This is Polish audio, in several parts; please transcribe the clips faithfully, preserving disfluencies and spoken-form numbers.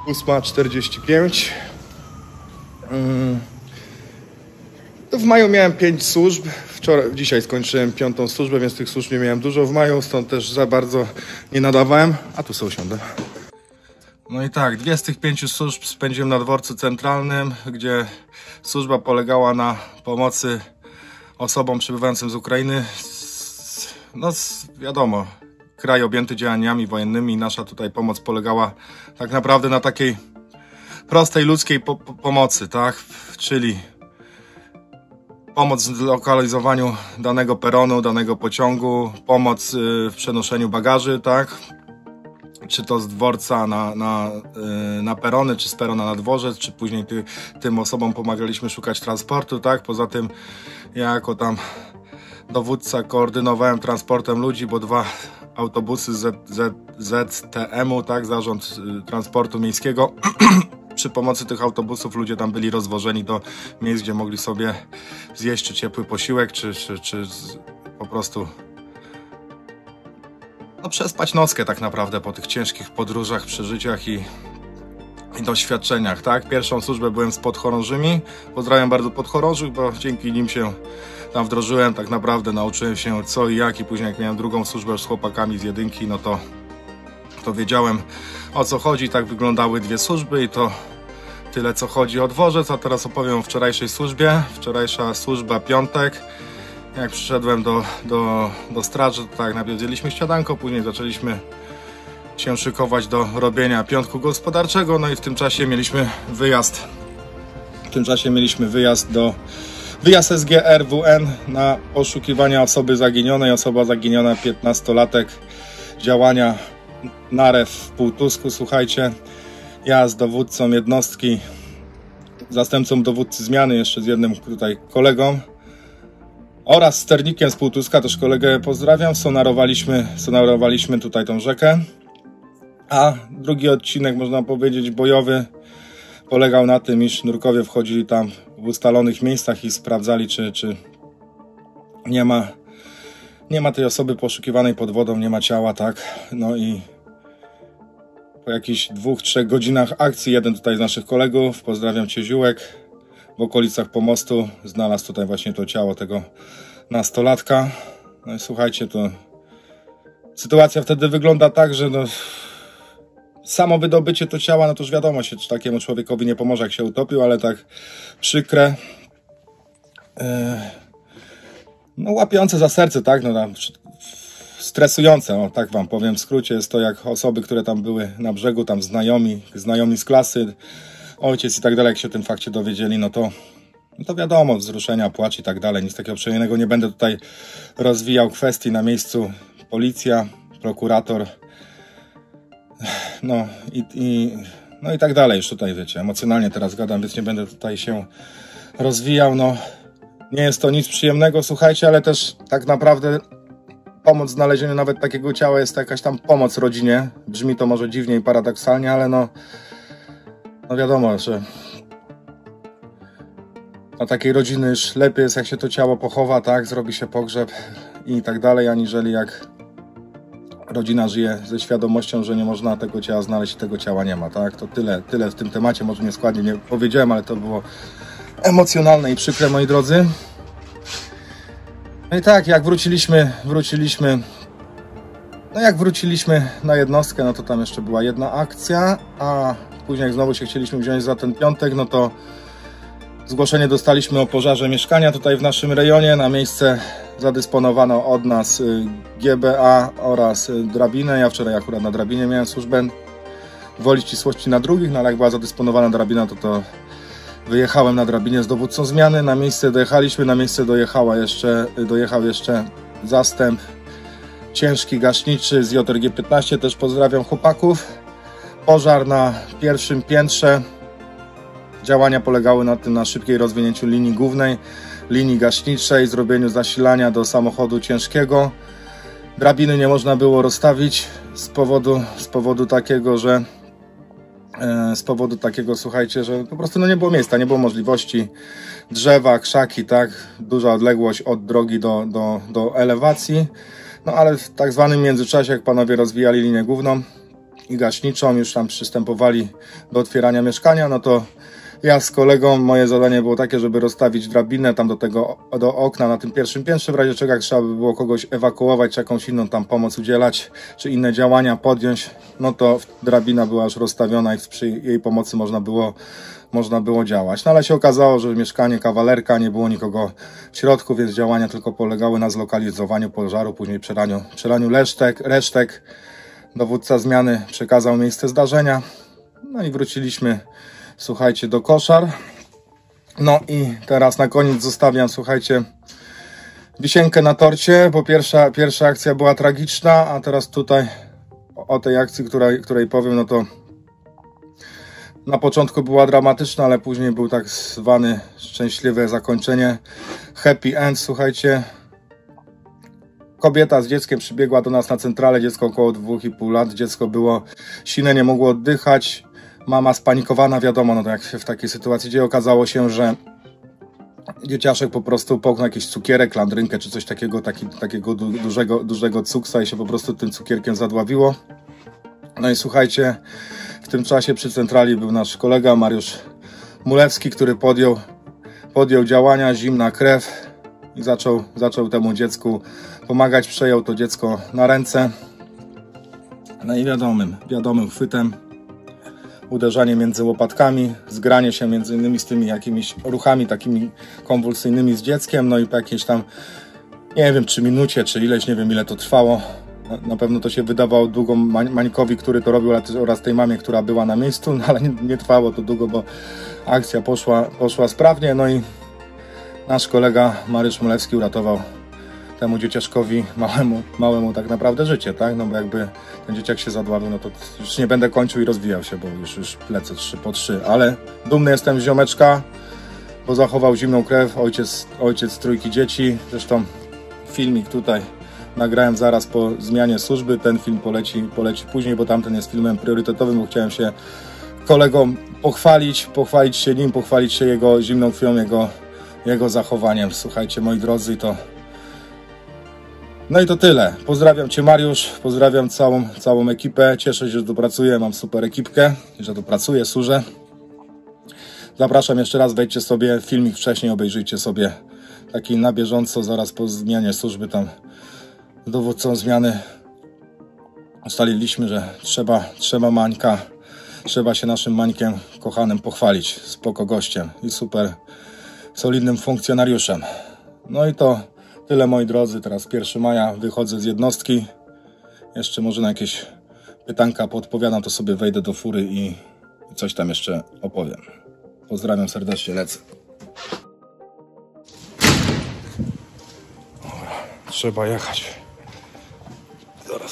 ósma czterdzieści pięć. To w maju miałem pięć służb. Wczoraj, dzisiaj skończyłem piątą służbę, więc tych służb nie miałem dużo w maju, stąd też za bardzo nie nadawałem. A tu sobie usiądę. No i tak, dwie z tych pięciu służb spędziłem na dworcu centralnym, gdzie służba polegała na pomocy osobom przybywającym z Ukrainy. No wiadomo, kraj objęty działaniami wojennymi. Nasza tutaj pomoc polegała tak naprawdę na takiej prostej ludzkiej po po pomocy, tak? Czyli pomoc w zlokalizowaniu danego peronu, danego pociągu, pomoc w przenoszeniu bagaży, tak? Czy to z dworca na, na, na perony, czy z perona na dworzec, czy później ty, tym osobom pomagaliśmy szukać transportu, tak? Poza tym ja jako tam dowódca koordynowałem transportem ludzi, bo dwa autobusy Z, Z, Z T M-u, tak? Zarząd Transportu Miejskiego. Przy pomocy tych autobusów ludzie tam byli rozwożeni do miejsc, gdzie mogli sobie zjeść czy ciepły posiłek, czy, czy, czy po prostu no, przespać nockę tak naprawdę po tych ciężkich podróżach, przeżyciach i, i doświadczeniach, tak? Pierwszą służbę byłem z podchorążymi. Pozdrawiam bardzo podchorążych, bo dzięki nim się tam wdrożyłem, tak naprawdę nauczyłem się co i jak, i później jak miałem drugą służbę już z chłopakami z jedynki, no to to wiedziałem o co chodzi, tak wyglądały dwie służby i to tyle co chodzi o dworzec. A teraz opowiem o wczorajszej służbie. Wczorajsza służba piątek. Jak przyszedłem do, do, do straży, to tak najpierw wzięliśmy śniadanko, później zaczęliśmy się szykować do robienia piątku gospodarczego, no i w tym czasie mieliśmy wyjazd w tym czasie mieliśmy wyjazd do wyjazd S G R W N na poszukiwania osoby zaginionej. Osoba zaginiona, piętnastolatek, działania Narew w Półtusku. Słuchajcie, ja z dowódcą jednostki, zastępcą dowódcy zmiany, jeszcze z jednym tutaj kolegą oraz sternikiem z Półtuska, też kolegę pozdrawiam, sonarowaliśmy, sonarowaliśmy tutaj tą rzekę. A drugi odcinek, można powiedzieć bojowy, polegał na tym, iż nurkowie wchodzili tam w ustalonych miejscach i sprawdzali, czy, czy nie ma nie ma tej osoby poszukiwanej pod wodą, nie ma ciała, tak? No i po jakichś dwóch, trzech godzinach akcji jeden tutaj z naszych kolegów, pozdrawiam Cię Ziółek, w okolicach pomostu znalazł tutaj właśnie to ciało tego nastolatka. No i słuchajcie, to sytuacja wtedy wygląda tak, że no, samo wydobycie to ciała, no to już wiadomo się, czy takiemu człowiekowi nie pomoże, jak się utopił, ale tak przykre, yy, no łapiące za serce, tak, no tam stresujące, o, tak wam powiem w skrócie. Jest to jak osoby, które tam były na brzegu, tam znajomi, znajomi z klasy, ojciec i tak dalej, jak się o tym fakcie dowiedzieli, no to, no to wiadomo, wzruszenia, płacz i tak dalej, nic takiego przyjemnego. Nie będę tutaj rozwijał kwestii, na miejscu policja, prokurator, no i, i, no i tak dalej, już tutaj wiecie, emocjonalnie teraz gadam, więc nie będę tutaj się rozwijał, no nie jest to nic przyjemnego, słuchajcie, ale też tak naprawdę pomoc w znalezieniu nawet takiego ciała jest to jakaś tam pomoc rodzinie. Brzmi to może dziwnie i paradoksalnie, ale no, no wiadomo, że dla takiej rodziny już lepiej jest, jak się to ciało pochowa, tak, zrobi się pogrzeb i tak dalej, aniżeli jak rodzina żyje ze świadomością, że nie można tego ciała znaleźć i tego ciała nie ma, tak. To tyle, tyle w tym temacie, może nieskładnie nie powiedziałem, ale to było emocjonalne i przykre, moi drodzy. No i tak, jak wróciliśmy, wróciliśmy, no jak wróciliśmy na jednostkę, no to tam jeszcze była jedna akcja, a później jak znowu się chcieliśmy wziąć za ten piątek, no to zgłoszenie dostaliśmy o pożarze mieszkania tutaj w naszym rejonie. Na miejsce zadysponowano od nas G B A oraz drabinę. Ja wczoraj akurat na drabinie miałem służbę, gwoli ścisłości na drugich, no ale jak była zadysponowana drabina, to to wyjechałem na drabinie z dowódcą zmiany. Na miejsce dojechaliśmy, na miejsce dojechała jeszcze, dojechał jeszcze zastęp ciężki gaśniczy z J R G piętnaście, też pozdrawiam chłopaków. Pożar na pierwszym piętrze. Działania polegały na tym, na szybkiej rozwinięciu linii głównej, linii gaśniczej, zrobieniu zasilania do samochodu ciężkiego. Drabiny nie można było rozstawić z powodu, z powodu takiego, że z powodu takiego, słuchajcie, że po prostu no nie było miejsca, nie było możliwości. Drzewa, krzaki, tak, duża odległość od drogi do, do, do elewacji. No ale w tak zwanym międzyczasie, jak panowie rozwijali linię główną, i gaśniczą, już tam przystępowali do otwierania mieszkania, no to ja z kolegą, moje zadanie było takie, żeby rozstawić drabinę tam do tego, do okna na tym pierwszym piętrze, w razie czego jak trzeba by było kogoś ewakuować, czy jakąś inną tam pomoc udzielać, czy inne działania podjąć, no to drabina była już rozstawiona i przy jej pomocy można było, można było działać. No ale się okazało, że mieszkanie kawalerka, nie było nikogo w środku, więc działania tylko polegały na zlokalizowaniu pożaru, później przelaniu, przelaniu resztek, resztek. Dowódca zmiany przekazał miejsce zdarzenia, no i wróciliśmy, słuchajcie, do koszar. No i teraz na koniec zostawiam, słuchajcie, wisienkę na torcie, bo pierwsza, pierwsza akcja była tragiczna, a teraz tutaj o tej akcji, której, której powiem, no to na początku była dramatyczna, ale później był tak zwany szczęśliwe zakończenie, happy end, słuchajcie. Kobieta z dzieckiem przybiegła do nas na centralę, dziecko około dwóch i pół lat, dziecko było silne, nie mogło oddychać, mama spanikowana, wiadomo, no to jak się w takiej sytuacji dzieje, okazało się, że dzieciaszek po prostu połknął jakiś cukierek, landrynkę czy coś takiego, taki, takiego du dużego, dużego cuksa i się po prostu tym cukierkiem zadławiło. No i słuchajcie, w tym czasie przy centrali był nasz kolega Mariusz Mulewski, który podjął, podjął działania, zimna krew i zaczął, zaczął temu dziecku pomagać, przejął to dziecko na ręce. No i wiadomym, wiadomym chwytem uderzanie między łopatkami, zgranie się między innymi z tymi jakimiś ruchami takimi konwulsyjnymi z dzieckiem, no i po jakiejś tam, nie wiem, czy minucie, czy ileś, nie wiem ile to trwało. Na pewno to się wydawało długo Mańkowi, który to robił, oraz tej mamie, która była na miejscu, no ale nie, nie trwało to długo, bo akcja poszła, poszła sprawnie, no i nasz kolega Mariusz Mulewski uratował temu dzieciaszkowi, małemu, małemu tak naprawdę życie, tak? No bo jakby ten dzieciak się zadławił, no to już nie będę kończył i rozwijał się, bo już, już lecę trzy po trzy, ale dumny jestem z ziomeczka, bo zachował zimną krew, ojciec, ojciec trójki dzieci, zresztą filmik tutaj nagrałem zaraz po zmianie służby, ten film poleci, poleci później, bo tamten jest filmem priorytetowym, bo chciałem się kolegom pochwalić, pochwalić się nim, pochwalić się jego zimną krwią, jego, jego zachowaniem. Słuchajcie, moi drodzy, to no i to tyle. Pozdrawiam Cię, Mariusz, pozdrawiam całą, całą ekipę, cieszę się, że tu pracuję, mam super ekipkę, że tu pracuję, służę. Zapraszam jeszcze raz, wejdźcie sobie, filmik wcześniej obejrzyjcie sobie, taki na bieżąco, zaraz po zmianie służby tam z dowódcą zmiany ustaliliśmy, że trzeba, trzeba Mańka, trzeba się naszym Mańkiem kochanym pochwalić, spoko gościem i super solidnym funkcjonariuszem. No i to tyle, moi drodzy, teraz pierwszego maja, wychodzę z jednostki, jeszcze może na jakieś pytanka podpowiadam, to sobie wejdę do fury i coś tam jeszcze opowiem. Pozdrawiam serdecznie, lecę. Dobra, trzeba jechać. Zaraz.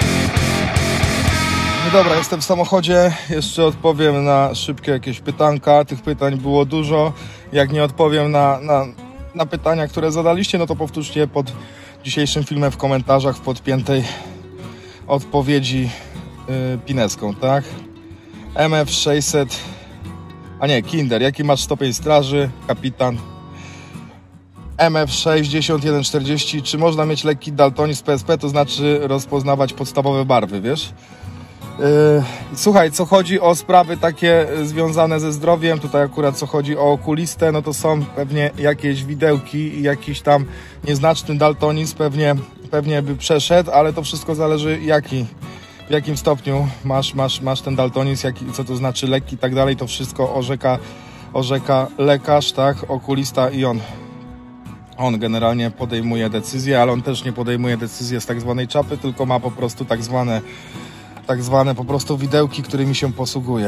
No dobra, jestem w samochodzie, jeszcze odpowiem na szybkie jakieś pytanka, tych pytań było dużo, jak nie odpowiem na, na, na pytania, które zadaliście, no to powtórzcie pod dzisiejszym filmem w komentarzach w podpiętej odpowiedzi yy, pineską, tak? M F sześćset, a nie, Kinder, jaki masz stopień straży, kapitan? M F sześćdziesiąt jeden czterdzieści, czy można mieć lekki daltonizm P S P, to znaczy rozpoznawać podstawowe barwy, wiesz? Yy, słuchaj, co chodzi o sprawy takie związane ze zdrowiem, tutaj akurat co chodzi o okulistę, no to są pewnie jakieś widełki i jakiś tam nieznaczny daltonizm pewnie, pewnie by przeszedł, ale to wszystko zależy jaki, w jakim stopniu masz, masz, masz ten daltonizm, jaki, co to znaczy lekki i tak dalej, to wszystko orzeka, orzeka lekarz, tak, okulista i on. On generalnie podejmuje decyzję, ale on też nie podejmuje decyzji z tak zwanej czapy, tylko ma po prostu tak zwane, tak zwane po prostu widełki, którymi się posługuje.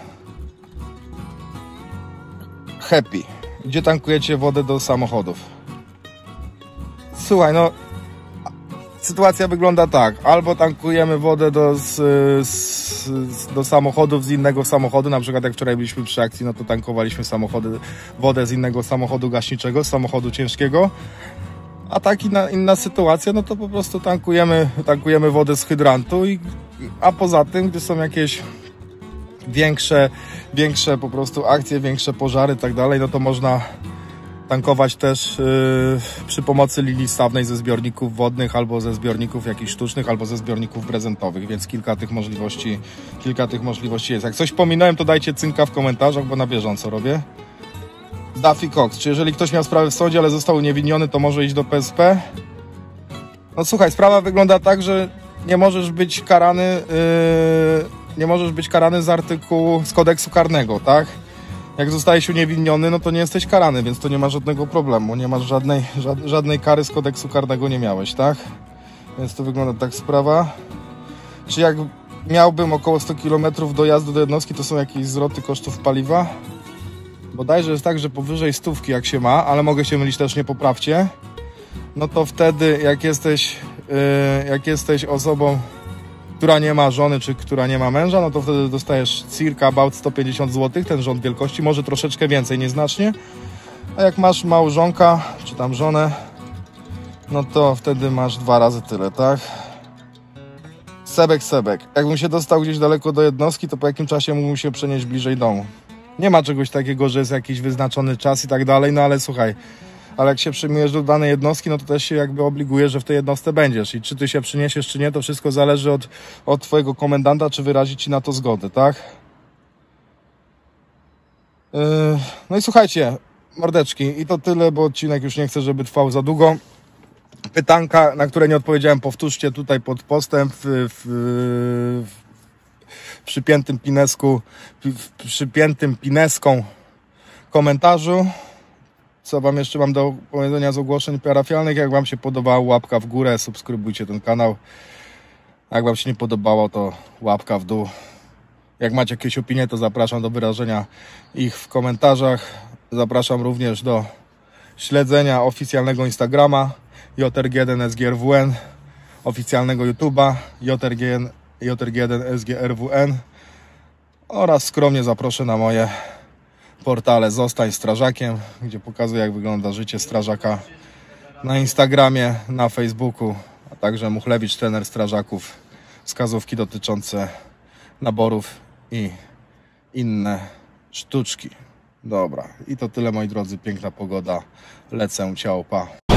Happy. Gdzie tankujecie wodę do samochodów? Słuchaj, no sytuacja wygląda tak. Albo tankujemy wodę do, z, z, do samochodów z innego samochodu, na przykład jak wczoraj byliśmy przy akcji, no to tankowaliśmy samochody, wodę z innego samochodu gaśniczego, z samochodu ciężkiego. A tak inna, inna sytuacja, no to po prostu tankujemy, tankujemy wodę z hydrantu, i, a poza tym, gdy są jakieś większe, większe po prostu akcje, większe pożary i tak dalej, no to można, tankować też yy, przy pomocy linii stawnej ze zbiorników wodnych, albo ze zbiorników jakichś sztucznych, albo ze zbiorników prezentowych, więc kilka tych możliwości, kilka tych możliwości jest. Jak coś pominąłem, to dajcie cynka w komentarzach, bo na bieżąco robię. Daffy Cox, czy jeżeli ktoś miał sprawę w sądzie, ale został uniewinniony, to może iść do P S P? No słuchaj, sprawa wygląda tak, że nie możesz być karany, yy, nie możesz być karany z artykułu, z kodeksu karnego, tak? Jak zostajesz uniewinniony, no to nie jesteś karany, więc to nie ma żadnego problemu. Nie masz żadnej, żadnej kary z kodeksu karnego nie miałeś, tak? Więc to wygląda tak sprawa. Czy jak miałbym około sto kilometrów dojazdu do jednostki, to są jakieś zwroty kosztów paliwa? Bodajże jest tak, że powyżej stówki jak się ma, ale mogę się mylić, też nie poprawcie. No to wtedy jak jesteś, yy, jak jesteś osobą, która nie ma żony, czy która nie ma męża, no to wtedy dostajesz circa about sto pięćdziesiąt złotych, ten rząd wielkości, może troszeczkę więcej, nieznacznie. A jak masz małżonka, czy tam żonę, no to wtedy masz dwa razy tyle, tak? Sebek, sebek. Jakbym się dostał gdzieś daleko do jednostki, to po jakim czasie mógłbym się przenieść bliżej domu? Nie ma czegoś takiego, że jest jakiś wyznaczony czas i tak dalej, no ale słuchaj, ale jak się przyjmujesz do danej jednostki, no to też się jakby obliguje, że w tej jednostce będziesz. I czy ty się przyniesiesz, czy nie, to wszystko zależy od, od twojego komendanta, czy wyrazi ci na to zgodę, tak? Yy, no i słuchajcie, mordeczki, i to tyle, bo odcinek już nie chcę, żeby trwał za długo. Pytanka, na które nie odpowiedziałem, powtórzcie tutaj pod postem w, w, w przypiętym pinesku, w przypiętym pineską komentarzu. Co wam jeszcze mam do powiedzenia z ogłoszeń parafialnych? Jak wam się podobało, łapka w górę, subskrybujcie ten kanał. Jak wam się nie podobało, to łapka w dół. Jak macie jakieś opinie, to zapraszam do wyrażenia ich w komentarzach. Zapraszam również do śledzenia oficjalnego Instagrama J R G jeden S G R W N, oficjalnego YouTube'a J R G jeden S G R W N oraz skromnie zaproszę na moje portale Zostań Strażakiem, gdzie pokazuję, jak wygląda życie strażaka na Instagramie, na Facebooku, a także Muchlewicz, trener strażaków, wskazówki dotyczące naborów i inne sztuczki. Dobra, i to tyle, moi drodzy, piękna pogoda, lecę, ciao, pa.